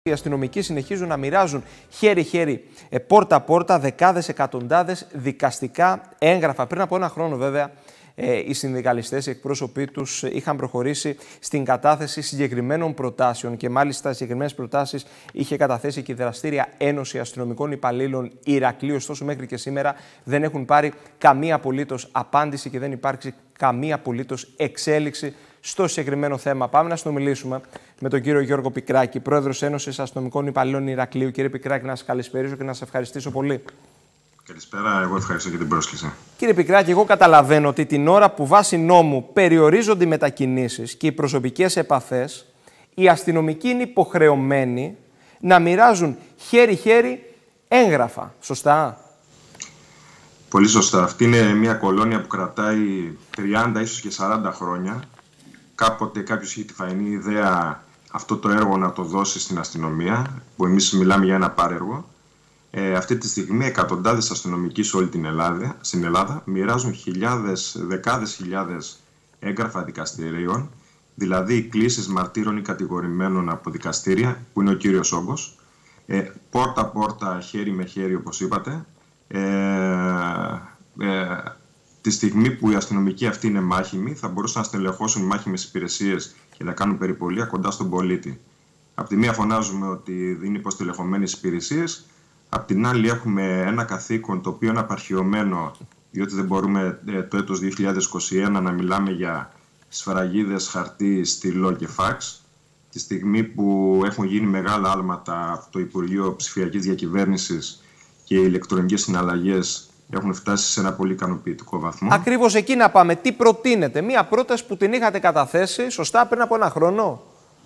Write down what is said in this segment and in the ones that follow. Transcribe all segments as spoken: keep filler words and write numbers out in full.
Οι αστυνομικοί συνεχίζουν να μοιράζουν χέρι-χέρι, πόρτα-πόρτα, δεκάδες, εκατοντάδες δικαστικά έγγραφα. Πριν από ένα χρόνο, βέβαια, οι συνδικαλιστές, οι εκπρόσωποι τους είχαν προχωρήσει στην κατάθεση συγκεκριμένων προτάσεων και μάλιστα συγκεκριμένες προτάσεις είχε καταθέσει και η Δραστήρια Ένωση Αστυνομικών Υπαλλήλων Ηρακλείου. Ωστόσο, μέχρι και σήμερα δεν έχουν πάρει καμία απολύτως απάντηση και δεν υπάρξει καμία απολύτως εξέλιξη στο συγκεκριμένο θέμα. Πάμε να συνομιλήσουμε με τον κύριο Γιώργο Πικράκη, πρόεδρος Ένωσης Αστυνομικών Υπαλλήλων Ηρακλείου. Κύριε Πικράκη, να σας καλησπερίσω και να σας ευχαριστήσω πολύ. Καλησπέρα, εγώ ευχαριστώ για την πρόσκληση. Κύριε Πικράκη, εγώ καταλαβαίνω ότι την ώρα που βάσει νόμου περιορίζονται οι μετακινήσεις και οι προσωπικές επαφές, οι αστυνομικοί είναι υποχρεωμένοι να μοιράζουν χέρι-χέρι έγγραφα. Σωστά? Πολύ σωστά. Αυτή είναι μια κολόνια που κρατάει τριάντα ίσως και σαράντα χρόνια. Κάποτε κάποιος είχε τη φαϊνή ιδέα αυτό το έργο να το δώσει στην αστυνομία, που εμείς μιλάμε για ένα πάρεργο. Ε, αυτή τη στιγμή εκατοντάδες αστυνομικοί σε όλη την Ελλάδα, στην Ελλάδα μοιράζουν χιλιάδες, δεκάδες χιλιάδες έγγραφα δικαστηρίων, δηλαδή κλήσεις μαρτύρων ή κατηγορημένων από δικαστήρια, που είναι ο κύριος όγκος, ε, πόρτα-πόρτα, χέρι με χέρι όπως είπατε. Ε, ε, τη στιγμή που οι αστυνομικοί αυτοί είναι μάχημοι, θα μπορούσαν να στελεχώσουν μάχημες υπηρεσίες και να κάνουν περιπολία κοντά στον πολίτη. Απ' τη μία φωνάζουμε ότι είναι υποστελεχωμένες υπηρεσίες, απ' την άλλη έχουμε ένα καθήκον το οποίο είναι απαρχιωμένο, διότι δεν μπορούμε το έτος δύο χιλιάδες είκοσι ένα να μιλάμε για σφραγίδες, χαρτί, στυλό και φάξ. Τη στιγμή που έχουν γίνει μεγάλα άλματα από το Υπουργείο Ψηφιακής Διακυβέρνησης και οι ηλεκτρονικές συναλλαγές έχουν φτάσει σε ένα πολύ ικανοποιητικό βαθμό. Ακριβώς εκεί να πάμε. Τι προτείνετε? Μία πρόταση που την είχατε καταθέσει, σωστά, πριν από ένα χρόνο.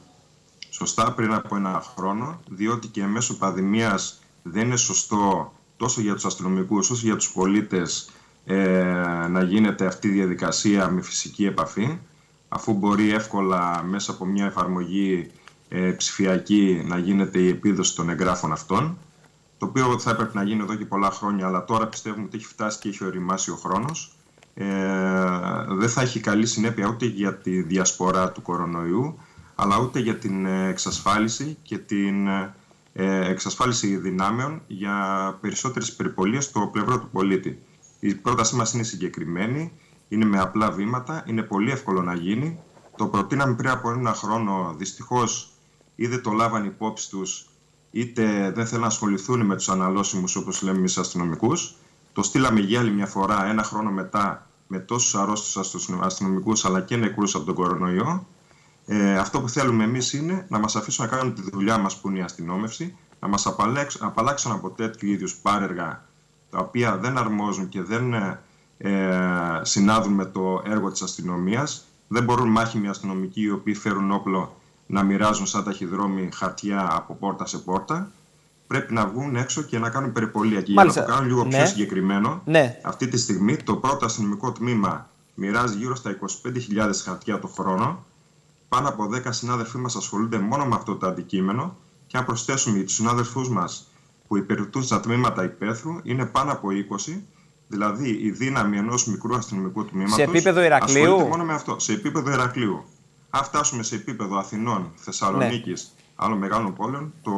Σωστά, πριν από ένα χρόνο, διότι και μέσω πανδημίας δεν είναι σωστό τόσο για τους αστυνομικούς όσο για τους πολίτες ε, να γίνεται αυτή η διαδικασία με φυσική επαφή, αφού μπορεί εύκολα μέσα από μια εφαρμογή ε, ψηφιακή να γίνεται η επίδοση των εγγράφων αυτών, το οποίο θα έπρεπε να γίνει εδώ και πολλά χρόνια, αλλά τώρα πιστεύουμε ότι έχει φτάσει και έχει οριμάσει ο χρόνος. Ε, δεν θα έχει καλή συνέπεια ούτε για τη διασπορά του κορονοϊού, αλλά ούτε για την εξασφάλιση και την ε, εξασφάλιση δυνάμεων για περισσότερες περιπολίες στο πλευρό του πολίτη. Η πρότασή μας είναι συγκεκριμένη, είναι με απλά βήματα, είναι πολύ εύκολο να γίνει. Το προτείναμε πριν από ένα χρόνο, δυστυχώς ή δεν το λάβαν υπόψη τους, είτε δεν θέλουν να ασχοληθούν με τους αναλώσιμους όπως λέμε εμείς αστυνομικούς. Το στείλαμε για άλλη μια φορά ένα χρόνο μετά με τόσους αρρώστους αστυνομικούς αλλά και νεκρούς από τον κορονοϊό. Ε, αυτό που θέλουμε εμείς είναι να μας αφήσουν να κάνουμε τη δουλειά μας που είναι η αστυνόμευση, να μας απαλλάξουν, απαλλάξουν από τέτοιου είδους πάρεργα τα οποία δεν αρμόζουν και δεν ε, συνάδουν με το έργο της αστυνομίας. Δεν μπορούν μάχημοι αστυνομικοί οι οποίοι φέρουν όπλο να μοιράζουν σαν ταχυδρόμοι χαρτιά από πόρτα σε πόρτα. Πρέπει να βγουν έξω και να κάνουν περιπολία. Και για να το κάνω λίγο ναι. πιο συγκεκριμένο, ναι. αυτή τη στιγμή το πρώτο αστυνομικό τμήμα μοιράζει γύρω στα είκοσι πέντε χιλιάδες χαρτιά το χρόνο. Πάνω από δέκα συνάδελφοί μας ασχολούνται μόνο με αυτό το αντικείμενο. Και αν προσθέσουμε τους συνάδελφούς μας που υπηρετούν στα τμήματα υπαίθρου, είναι πάνω από είκοσι. Δηλαδή η δύναμη ενός μικρού αστυνομικού τμήματος. Σε επίπεδο Ηρακλείου. Ασχολείται μόνο με αυτό. Σε επίπεδο Ηρακλείου. Αν φτάσουμε σε επίπεδο Αθηνών, Θεσσαλονίκης, ναι. άλλων μεγάλων πόλεων, το...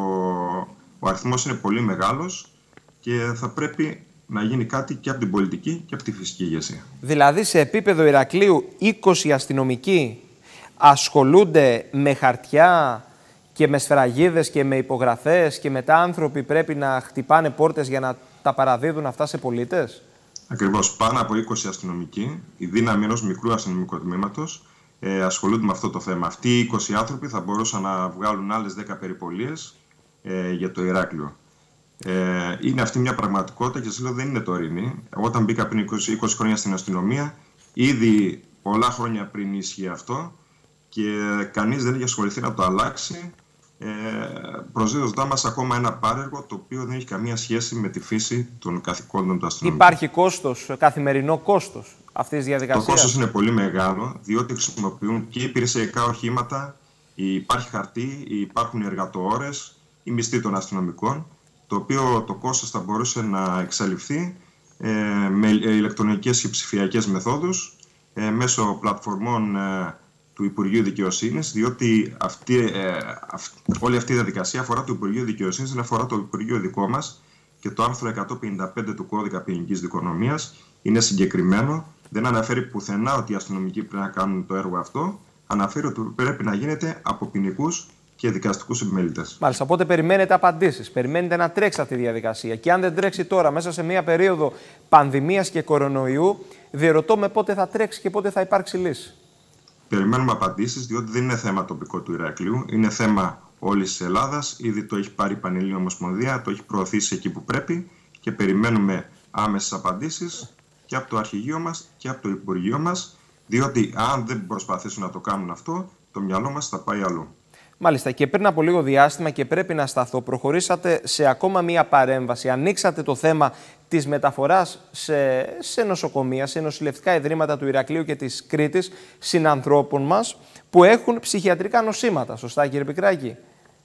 ο αριθμός είναι πολύ μεγάλος και θα πρέπει να γίνει κάτι και από την πολιτική και από τη φυσική ηγεσία. Δηλαδή, σε επίπεδο Ηρακλείου, είκοσι αστυνομικοί ασχολούνται με χαρτιά και με σφραγίδες και με υπογραφές και μετά άνθρωποι πρέπει να χτυπάνε πόρτες για να τα παραδίδουν αυτά σε πολίτες. Ακριβώς, πάνω από είκοσι αστυνομικοί, η δύναμη ενός μικρού αστυνομικού τμήματος, Ε, ασχολούνται με αυτό το θέμα. Αυτοί οι είκοσι άνθρωποι θα μπορούσαν να βγάλουν άλλες δέκα περιπολίες ε, για το Ηράκλειο. Ε, είναι αυτή μια πραγματικότητα και σας λέω δεν είναι τωρινή. Όταν μπήκα πριν είκοσι, είκοσι χρόνια στην αστυνομία, ήδη πολλά χρόνια πριν ίσχυε αυτό και κανείς δεν έχει ασχοληθεί να το αλλάξει, ε, προσδίδοντάς μας ακόμα ένα πάρεργο το οποίο δεν έχει καμία σχέση με τη φύση των καθηκόντων του αστυνομικού. Υπάρχει κόστος, καθημερινό κόστος αυτής της διαδικασίας? Το κόστος είναι πολύ μεγάλο, διότι χρησιμοποιούν και υπηρεσιακά οχήματα, υπάρχει χαρτί, υπάρχουν εργατοώρες, η μισθή των αστυνομικών, το οποίο το κόστος θα μπορούσε να εξαλειφθεί ε, με ηλεκτρονικές και ψηφιακές μεθόδους, ε, μέσω πλατφορμών ε, του Υπουργείου Δικαιοσύνης, διότι αυτή, ε, αυ, όλη αυτή η διαδικασία αφορά το Υπουργείο Δικαιοσύνης, δεν αφορά το Υπουργείο δικό μας, και το άρθρο εκατόν πενήντα πέντε του Κώδικα Ποινικής Δικονομίας είναι συγκεκριμένο. Δεν αναφέρει πουθενά ότι οι αστυνομικοί πρέπει να κάνουν το έργο αυτό. Αναφέρει ότι πρέπει να γίνεται από ποινικούς και δικαστικούς επιμελητές. Μάλιστα. Οπότε περιμένετε απαντήσεις. Περιμένετε να τρέξει αυτή η διαδικασία. Και αν δεν τρέξει τώρα, μέσα σε μια περίοδο πανδημίας και κορονοϊού, διερωτώ με πότε θα τρέξει και πότε θα υπάρξει λύση. Περιμένουμε απαντήσεις, διότι δεν είναι θέμα τοπικό του Ηρακλείου. Είναι θέμα όλης της Ελλάδας. Ήδη το έχει πάρει η Πανελλήνια Ομοσπονδία, το έχει προωθήσει εκεί που πρέπει και περιμένουμε άμεσες απαντήσεις και από το αρχηγείο μας και από το Υπουργείο μας, διότι αν δεν προσπαθήσουν να το κάνουν αυτό, το μυαλό μας θα πάει αλλού. Μάλιστα. Και πριν από λίγο διάστημα, και πρέπει να σταθώ, προχωρήσατε σε ακόμα μία παρέμβαση. Ανοίξατε το θέμα της μεταφοράς σε, σε νοσοκομεία, σε νοσηλευτικά ιδρύματα του Ηρακλείου και της Κρήτης συνανθρώπων μας που έχουν ψυχιατρικά νοσήματα. Σωστά, κύριε Πικράκη?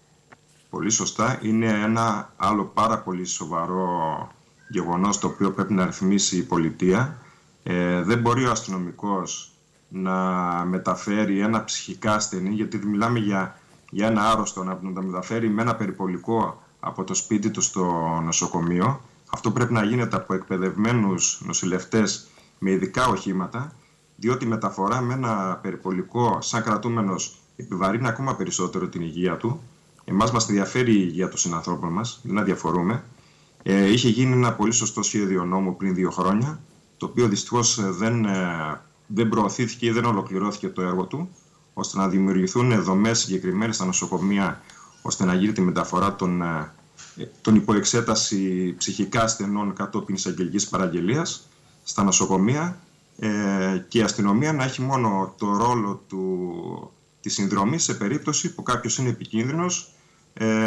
Πολύ σωστά. Είναι ένα άλλο πάρα πολύ σοβαρό γεγονός το οποίο πρέπει να ρυθμίσει η πολιτεία. Ε, δεν μπορεί ο αστυνομικός να μεταφέρει ένα ψυχικά ασθενή, γιατί μιλάμε για, για ένα άρρωστο, να το μεταφέρει με ένα περιπολικό από το σπίτι του στο νοσοκομείο. Αυτό πρέπει να γίνεται από εκπαιδευμένους νοσηλευτές με ειδικά οχήματα, διότι η μεταφορά με ένα περιπολικό σαν κρατούμενος επιβαρύνει ακόμα περισσότερο την υγεία του. Εμάς μας ενδιαφέρει η υγεία των συνανθρώπων μας, δεν αδιαφορούμε. Ε, είχε γίνει ένα πολύ σωστό σχέδιο νόμου πριν δύο χρόνια, το οποίο δυστυχώς δεν, ε, δεν προωθήθηκε ή δεν ολοκληρώθηκε το έργο του, ώστε να δημιουργηθούν δομές συγκεκριμένες στα νοσοκομεία, ώστε να γίνει τη μεταφορά των, ε, των υποεξέταση ψυχικά ασθενών κατόπιν εισαγγελικής παραγγελίας στα νοσοκομεία, ε, και η αστυνομία να έχει μόνο το ρόλο του, της συνδρομής σε περίπτωση που κάποιος είναι επικίνδυνος, ε,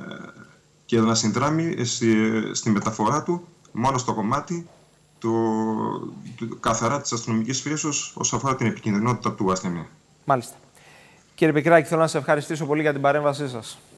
και να συνδράμει στη, στη μεταφορά του μόνο στο κομμάτι του, του καθαρά της αστυνομικής φύσεως όσον αφορά την επικινδυνότητα του ασθενή. Μάλιστα. Κύριε Πικράκη, θέλω να σας ευχαριστήσω πολύ για την παρέμβασή σας.